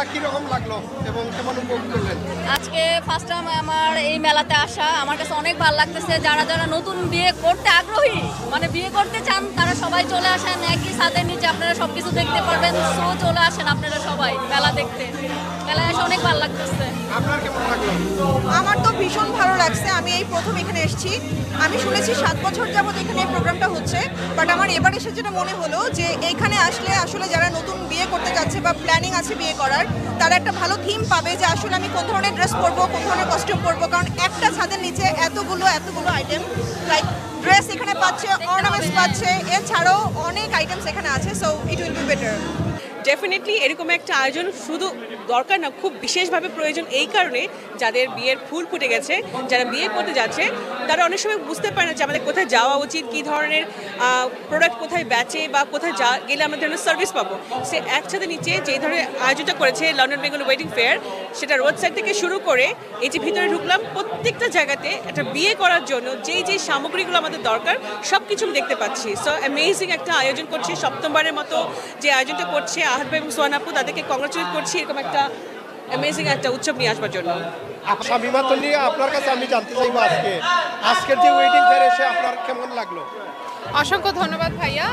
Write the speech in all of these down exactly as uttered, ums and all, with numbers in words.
কিরকম লাগলো এবং কেমন উপভোগ করলেন? আজকে ফার্স্ট টাইম আমার এই মেলাতে আসা, আমার কাছে অনেক ভালো লাগতেছে। যারা যারা নতুন বিয়ে করতে আগ্রহী, মানে বিয়ে করতে চান, তারা সবাই চলে আসেন একই ছাদের নিচে, আপনারা সবকিছু দেখতে পারবেন। সো চলে আসেন আপনারা সবাই মেলা দেখতে। মেলায় এসে অনেক ভালো লাগতেছে। আপনার কেমন লাগলো? আমার তো ভীষণ ভালো লাগছে। আমি এই প্রথম এখানে এসেছি। আমি শুনেছি সাত বছর যাবত এখানে এই প্রোগ্রামটা হচ্ছে, বাট আমার এবার এসে যেটা মনে হলো যে এইখানে আসলে আসলে যারা নতুন বিয়ে করতে যাচ্ছে বা প্ল্যানিং আছে বিয়ে করার, তারা একটা ভালো থিম পাবে যে আসলে আমি কোন ধরনের ড্রেস পরবো, কোন ধরনের কস্টিউম পরবো। কারণ একটা ছাদের নিচে এতগুলো এতগুলো আইটেম, লাইক ড্রেস এখানে পাচ্ছে, অর্নামেন্টস পাচ্ছে, এছাড়াও অনেক আইটেমস এখানে আছে। So it will be better. Definitely এরকম একটা আয়োজন শুধু দরকার না, খুব বিশেষভাবে প্রয়োজন। এই কারণে যাদের বিয়ের ফুল ফুটে গেছে, যারা বিয়ে করতে যাচ্ছে, তারা অনেক সময় বুঝতে পারে না যে আমাদের কোথায় যাওয়া উচিত, কী ধরনের প্রোডাক্ট কোথায় বেচে বা কোথায় যা গেলে আমরা ধরনের সার্ভিস পাবো। সে একসাথে নিচে যে ধরনের আয়োজনটা করেছে লন্ডন বেঙ্গল ওয়েডিং ফেয়ার, সেটা রোড সাইড থেকে শুরু করে এই যে ভিতরে ঢুকলাম, প্রত্যেকটা জায়গাতে একটা বিয়ে করার জন্য যেই যেই সামগ্রীগুলো আমাদের দরকার সব কিছু আমি দেখতে পাচ্ছি। সো অ্যামেজিং একটা আয়োজন করছে, সপ্তমবারের মতো যে আয়োজনটা করছে আহাদ ভাই এবং সোহান আপু, তাদেরকে কংগ্রাচুলেট করছি এরকম একটা অ্যামেজিং একটা উৎসব নিয়ে আসবার জন্য। শামিমা তন্নি, আপনার কাছে আমি জানতে চাইবো আজকে আজকের যে ওয়েডিং ফেয়ার এসে আপনার কেমন লাগলো? অসংখ্য ধন্যবাদ ভাইয়া,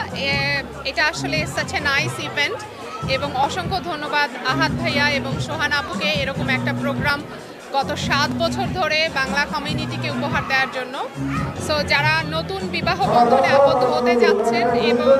এটা আসলে সাচ এ নাইস ইভেন্ট, এবং অসংখ্য ধন্যবাদ আহাদ ভাইয়া এবং সোহান আপুকে এরকম একটা প্রোগ্রাম গত সাত বছর ধরে বাংলা কমিউনিটিকে উপহার দেওয়ার জন্য। সো যারা নতুন বিবাহ বন্ধনে আবদ্ধ হতে যাচ্ছেন এবং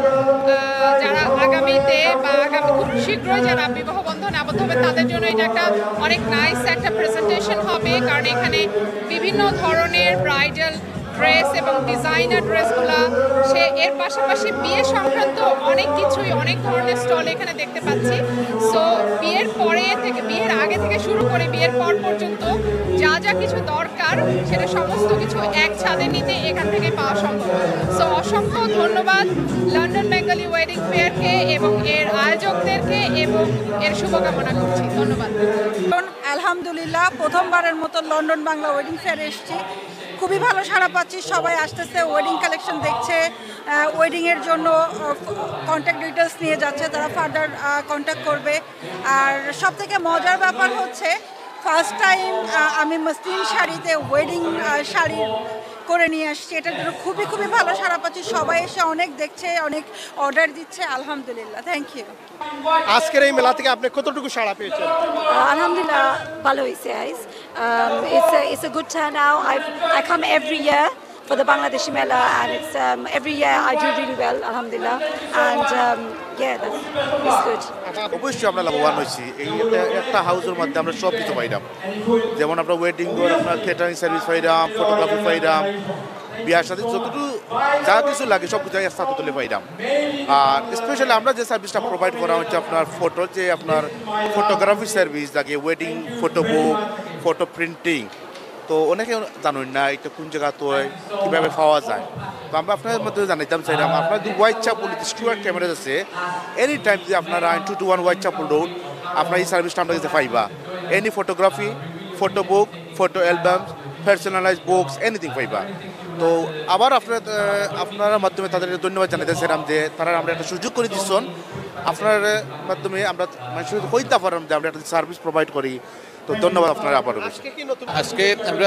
যারা আগামীতে বা আগামী খুব শীঘ্রই যারা বিবাহ বন্ধনে আবদ্ধ হবে, তাদের জন্য এটা একটা অনেক নাইস একটা প্রেজেন্টেশন হবে। কারণ এখানে বিভিন্ন ধরনের ব্রাইডাল ড্রেস এবং ডিজাইনার ড্রেসগুলো, সে এর পাশাপাশি বিয়ে সংক্রান্ত অনেক কিছুই, অনেক ধরনের স্টল এখানে দেখতে পাচ্ছি। সো বিয়ের পরে থেকে, বিয়ের আগে থেকে শুরু করে বিয়ের পর পর্যন্ত যা যা কিছু দরকার, সেটা সমস্ত কিছু এক ছাদের নিচে এখান থেকে পাওয়া সম্ভব। সো অসংখ্য ধন্যবাদ লন্ডন বেঙ্গলি ওয়েডিং ফেয়ারকে এবং এর আয়োজকদেরকে, এবং এর শুভকামনা করছি। ধন্যবাদ। আলহামদুলিল্লাহ, প্রথমবারের মতো লন্ডন বাংলা ওয়েডিং ফেয়ারে এসেছি। খুবই ভালো সাড়া পাচ্ছি, সবাই আসতেছে, ওয়েডিং কালেকশন দেখছে, ওয়েডিংয়ের জন্য কন্ট্যাক্ট ডিটেলস নিয়ে যাচ্ছে, তারা ফার্দার কন্ট্যাক্ট করবে। আর সব থেকে মজার ব্যাপার হচ্ছে ফার্স্ট টাইম আমি মসলিন শাড়িতে ওয়েডিং শাড়ি করে নিয়ে আসছি। এটার জন্য খুবই খুবই ভালো সাড়া পাচ্ছি, সবাই এসে অনেক দেখছে, অনেক অর্ডার দিচ্ছে। আলহামদুলিল্লাহ, থ্যাংক ইউ। আজকের এই মেলা থেকে আপনি কতটুকু সাড়া পেয়েছেন? Alhamdulillah, ভালো হয়েছে guys. Um, it's a it's a good turnout. I I come every year for the Bangladeshi Mela, and it's um, every year I do really well, Alhamdulillah. And um, yeah, that's it's good. অবশ্যই আমরা লাভবান হয়েছি। এই একটা হাউসের মধ্যে আমরা সব কিছু পাইলাম, যেমন আমরা ওয়েডিং করে আপনার থিয়েটারিং সার্ভিস পাইলাম, ফটোগ্রাফি পাইলাম, বিয়ার সাথে যতটুকু যা কিছু লাগে সব কিছু একসাথে তুলে পাইলাম। আর স্পেশালি আমরা যে সার্ভিসটা প্রোভাইড করা হচ্ছে আপনার ফটো, যে আপনার ফটোগ্রাফি সার্ভিস লাগে, wedding photo book, photo printing, তো অনেকে জানুন না এটা কোন জায়গা তো কীভাবে পাওয়া যায়। তো আমরা আপনাদের মধ্যে জানাইতাম চাইলাম, আপনার যে হোয়াইট চ্যাপল স্টুয়ার্ট ক্যামেরা আছে, এনি টাইম যে আপনারা two two one Whitechapel road আপনার এই সার্ভিসটা আমরা কাছে পাইবা। Any photography, photo book, photo album, personalise books, anything পাইবা। তো আবার আপনার আপনার মাধ্যমে তাদের ধন্যবাদ জানাইতেছিলাম যে তারা আমরা একটা সুযোগ করে দিচ্ছেন, আপনার মাধ্যমে আমরা মানুষের হইতে পারলাম যে আমরা একটা সার্ভিস প্রোভাইড করি। তো ধন্যবাদ আপনারা আবার। আজকে আমরা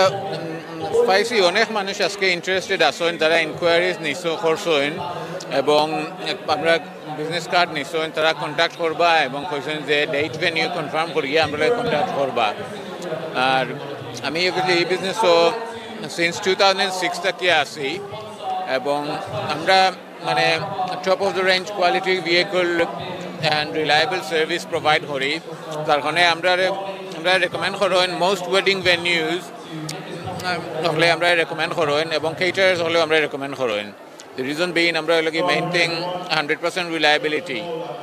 পাইছি অনেক মানুষ আজকে ইন্টারেস্টেড আছেন, তারা ইনকোয়ারিজ নিছো করছেন এবং আমরা বিজনেস কার্ড নিছেন, তারা কন্ট্যাক্ট করবা এবং কইছেন যে ডেট ভেনিউ কনফার্ম করিয়ে আমরা কন্ট্যাক্ট করবা। আর আমি এই বিজনেসও সিন্স টু থাউজেন্ড সিক্স থেকে আসি এবং আমরা মানে top of the range quality vehicle and reliable service provide করি। তার কারণে আমরা আমরা রেকমেন্ড করেন মোস্ট ওয়েডিং ভেনিউজ হলে আমরা রেকমেন্ড করেন এবং কেটারার্স হলেও আমরা রেকমেন্ড করেন। The reason being আমরা হলো কি maintain one hundred percent reliability,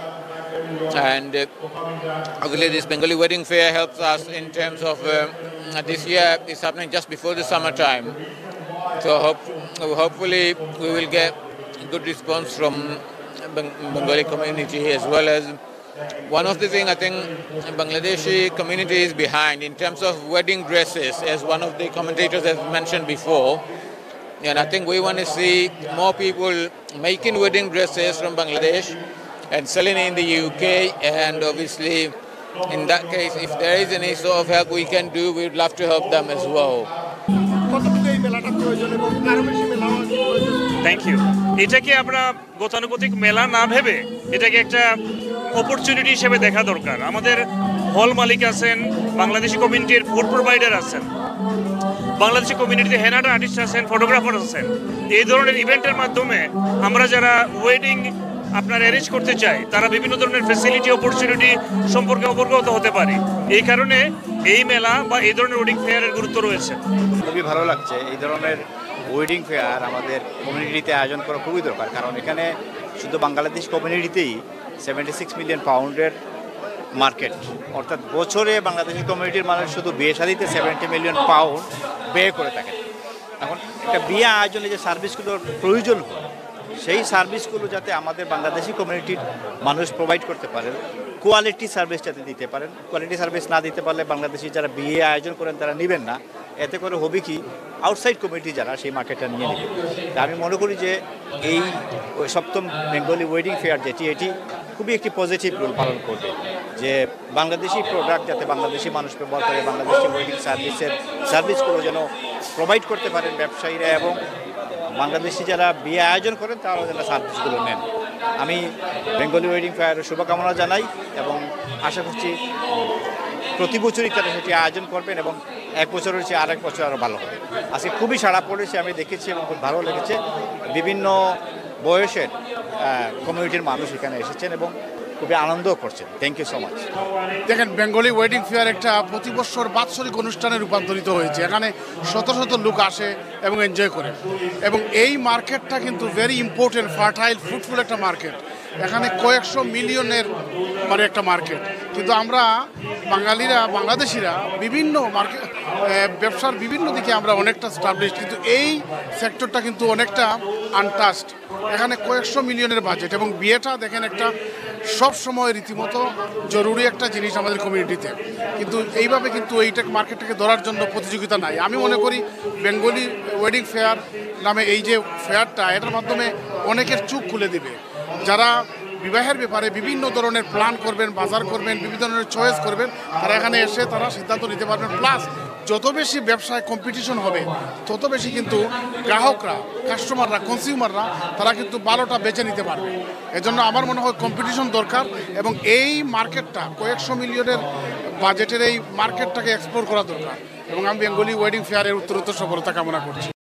and uh, obviously this Bengali wedding fair helps us in terms of uh, this year is happening just before the summer time, so hope, hopefully we will get good response from Bengali community, as well as one of the things I think Bangladeshi community is behind in terms of wedding dresses, as one of the commentators has mentioned before. And I think we want to see more people making wedding dresses from Bangladesh and selling in the U K, and obviously in that case, if there is any sort of help we can do, we would love to help them as well. কতটুকু এই মেলাটা প্রয়োজন এবং আরো বেশি মেলা হওয়ার কি প্রয়োজন? Thank you. এটাকে আমরা গতানুগতিক মেলা না ভেবে এটাকে একটা অপরচুনিটি হিসেবে দেখা দরকার। আমাদের হল মালিক আছেন, বাংলাদেশি কমিউনিটির ফুড প্রোভাইডার আছেন, বাংলাদেশি কমিউনিটিতে হেনাটা আর্টিস্ট আছেন, ফটোগ্রাফার আছেন। এই ধরনের ইভেন্টের মাধ্যমে আমরা যারা ওয়েডিং আপনার অ্যারেঞ্জ করতে চাই তারা বিভিন্ন ধরনের ফ্যাসিলিটি অপরচুনিটি সম্পর্কে অবগত হতে পারে। এই কারণে এই মেলা বা এই ধরনের ওয়েডিং ফেয়ারের গুরুত্ব রয়েছে। খুবই ভালো লাগছে, এই ধরনের ওয়েডিং ফেয়ার আমাদের কমিউনিটিতে আয়োজন করা খুবই দরকার, কারণ এখানে শুধু বাংলাদেশ কমিউনিটিতেই সেভেন্টি সিক্স মিলিয়ন পাউন্ডের মার্কেট, অর্থাৎ বছরে বাংলাদেশি কমিউনিটির মানুষ শুধু বিয়ে শাদিতে সেভেন্টি মিলিয়ন পাউন্ড ব্যয় করে থাকেন। এখন একটা বিয়ে আয়োজনে যে সার্ভিসগুলোর প্রয়োজন হয় সেই সার্ভিসগুলো যাতে আমাদের বাংলাদেশি কমিউনিটির মানুষ প্রোভাইড করতে পারেন, কোয়ালিটি সার্ভিস যাতে দিতে পারেন। কোয়ালিটি সার্ভিস না দিতে পারলে বাংলাদেশি যারা বিয়ে আয়োজন করেন তারা নেবেন না। এতে করে হবে কি, আউটসাইড কমিউনিটি যারা সেই মার্কেটটা নিয়ে নেবে। তা আমি মনে করি যে এই সপ্তম বেঙ্গলি ওয়েডিং ফেয়ার যেটি, এটি খুবই একটি পজিটিভ রোল পালন করবে, যে বাংলাদেশি প্রোডাক্ট যাতে বাংলাদেশি মানুষ ব্যবহার করে, বাংলাদেশি ওয়েডিং সার্ভিসের সার্ভিসগুলো যেন প্রোভাইড করতে পারেন ব্যবসায়ীরা, এবং বাংলাদেশি যারা বিয়ে আয়োজন করেন তারাও যেন সার্ভিসগুলো নেন। আমি বেঙ্গলি ওয়েডিং ফেয়ারের শুভকামনা জানাই এবং আশা করছি প্রতি বছরই তারা সেটি আয়োজন করবেন এবং এক বছরের চেয়ে আরেক বছর আরও ভালো হবে। আজকে খুবই সাড়া পড়েছে, আমি দেখেছি এবং খুব ভালো লেগেছে। বিভিন্ন বয়সের কমিউনিটির মানুষ এখানে এসেছেন এবং খুবই আনন্দও করছেন। Thank you so much. দেখেন, বেঙ্গলি ওয়েডিং ফেয়ার একটা প্রতি বছর বাৎসরিক অনুষ্ঠানে রূপান্তরিত হয়েছে। এখানে শত শত লোক আসে এবং এনজয় করে, এবং এই মার্কেটটা কিন্তু ভেরি ইম্পর্টেন্ট, ফার্টাইল, ফ্রুটফুল একটা মার্কেট। এখানে কয়েকশো মিলিয়নের মানে একটা মার্কেট, কিন্তু আমরা বাঙালিরা, বাংলাদেশিরা বিভিন্ন মার্কেট ব্যবসার বিভিন্ন দিকে আমরা অনেকটা স্টাবলিশ, কিন্তু এই সেক্টরটা কিন্তু অনেকটা আনটাচড। এখানে কয়েকশো মিলিয়নের বাজেট, এবং বিয়েটা দেখেন একটা সব সময় রীতিমতো জরুরি একটা জিনিস আমাদের কমিউনিটিতে, কিন্তু এইভাবে কিন্তু এইটা মার্কেটটাকে ধরার জন্য প্রতিযোগিতা নাই। আমি মনে করি বেঙ্গলি ওয়েডিং ফেয়ার নামে এই যে ফেয়ারটা, এটার মাধ্যমে অনেকের চোখ খুলে দিবে। যারা বিবাহের ব্যাপারে বিভিন্ন ধরনের প্ল্যান করবেন, বাজার করবেন, বিভিন্ন ধরনের চয়েস করবেন, তারা এখানে এসে তারা সিদ্ধান্ত নিতে পারবেন। প্লাস যত বেশি ব্যবসায় কম্পিটিশন হবে তত বেশি কিন্তু গ্রাহকরা, কাস্টমাররা, কনজিউমাররা তারা কিন্তু ভালোটা বেছে নিতে পারবে। এজন্য আমার মনে হয় কম্পিটিশন দরকার, এবং এই মার্কেটটা কয়েকশো মিলিয়নের বাজেটের এই মার্কেটটাকে এক্সপ্লোর করা দরকার, এবং আমি বেঙ্গলি ওয়েডিং ফেয়ারের উত্তরোত্তর সফলতা কামনা করছি।